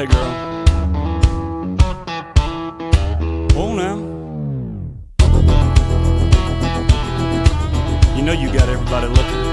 Hey girl. Oh now. You know you got everybody looking.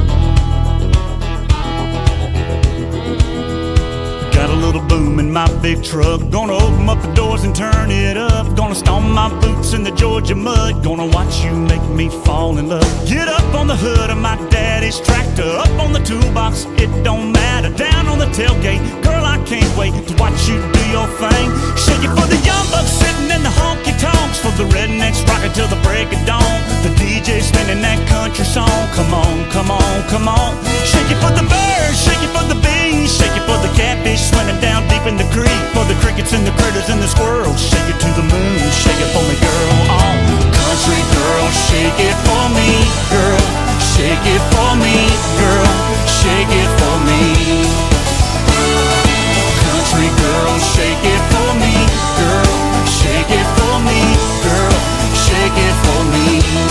Got a little boom in my big truck. Gonna open up the doors and turn it up. Gonna stomp my boots in the Georgia mud. Gonna watch you make me fall in love. Get up on the hood of my daddy's tractor. Up on the toolbox, it don't matter. Down on the tailgate, girl, I can't wait to watch you do your thing. Shake it for the young bucks sitting in the honky-tonks. For the rednecks rocking till the break of dawn. The DJ spinning that country song. Come on, come on, come on. Shake it for the birds, shake it for the bees. Shake it for the catfish swimming down deep in the creek. For the crickets and the critters and the squirrels. Shake it to the moon, shake it for me, girl. Oh, country girl, shake it for me, girl. Shake it for me, girl. Shake it for me. Country girl, shake it for me, girl. Shake it for me, girl. Shake it for me.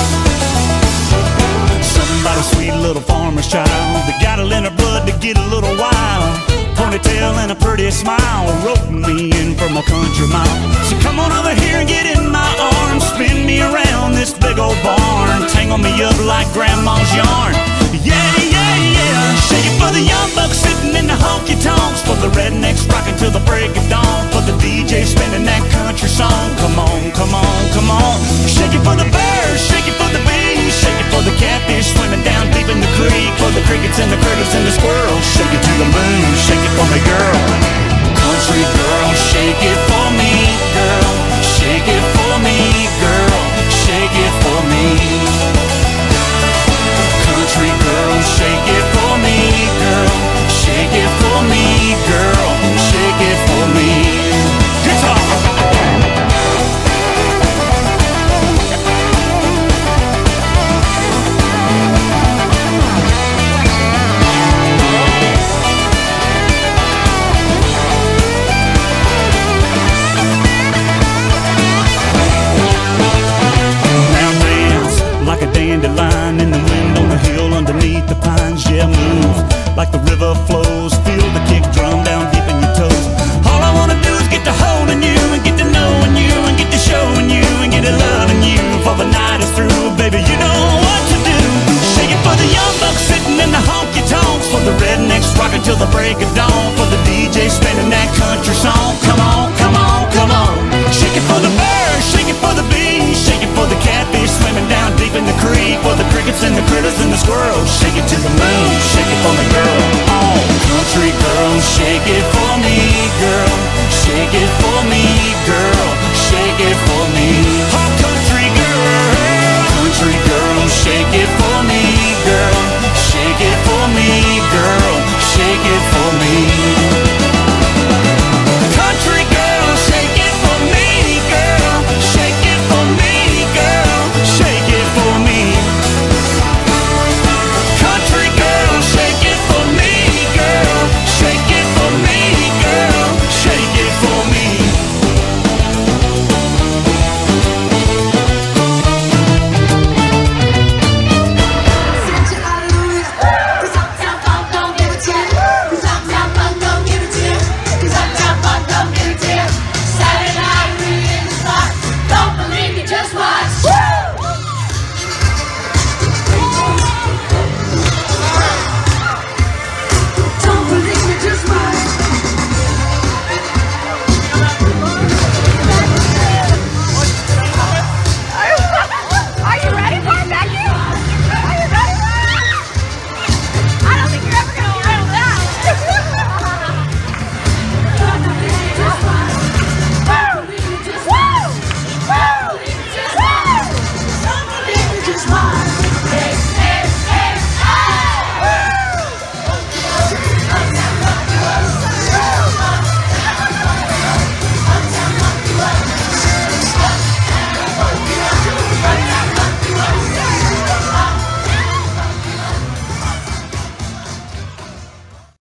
Somebody sweet little farmer's child that got it in her blood to get a little wild. Ponytail and a pretty smile, roping me in from a country mile. So come on over here and get in my arms. Spin me around this big old barn. Tangle me up like grandma's yarn. Yeah, yeah, yeah. Shake it for the young bucks sitting in the honky-tonks. For the rednecks rocking till the break of dawn. For the DJ spinning that country song. Come on, come on, come on. Shake it for the birds, shake it for the bees. Shake it for the catfish swimming down deep in the creek. For the crickets and the critters and the squirrels. Shake it to the moon, shake it for me, girl. Country girl, shake it for me, girl. Shake it for me, girl. Shake it for me. Country girl, shake it for me, girl. Shake it for me, girl. Shake it for me. Guitar. Dandelion in the wind on the hill underneath the pines. Yeah, move like the river flows. Feel the kick drum down deep in your toes. All I wanna do is get to holding you and get to knowing you and get to showing you and get to loving you. For the night is through, baby, you know what to do. Shake it for the young bucks sitting in the honky-tonks. For the rednecks rocking till the break of dawn.